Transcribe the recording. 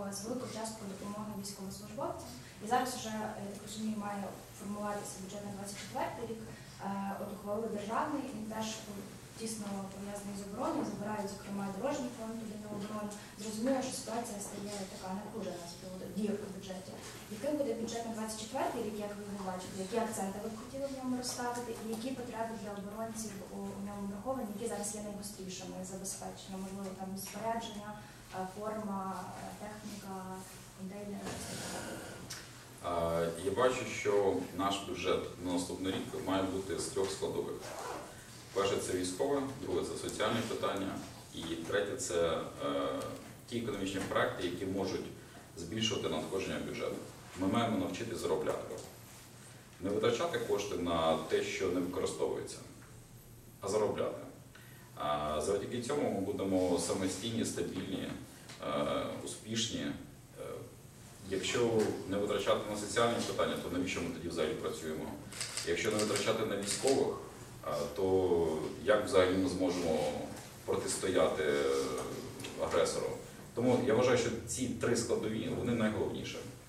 з великою часткою допомоги військовослужбовцям. І зараз вже, я так розумію, має формуватися бюджет на 24 рік. От ухвалили державний, він теж тісно пов'язаний з обороною, забирають, зокрема, дорожній фонд для оборони. Зрозуміло, що ситуація стає така напружена з приводу дірок у бюджеті. Яким буде бюджет на 24 рік, як ви його бачите? Які акценти ви б хотіли в ньому розставити? І які потреби для оборонців у ньому враховані, які зараз є найгострішими забезпечення? Можливо, там спорядження, форма, техніка, контейнери? Я бачу, що наш бюджет на наступний рік має бути з 3 складових. Перше – це військове, друге – це соціальні питання, і третє – це ті економічні проекти, які можуть збільшувати надходження бюджету. Ми маємо навчитися заробляти. Не витрачати кошти на те, що не використовується, а заробляти. Завдяки цьому ми будемо самостійні, стабільні, успішні. Якщо не витрачати на соціальні питання, то навіщо ми тоді взагалі працюємо? Якщо не витрачати на військових, то як взагалі ми зможемо протистояти агресору? Тому я вважаю, що ці 3 складові, вони найголовніші.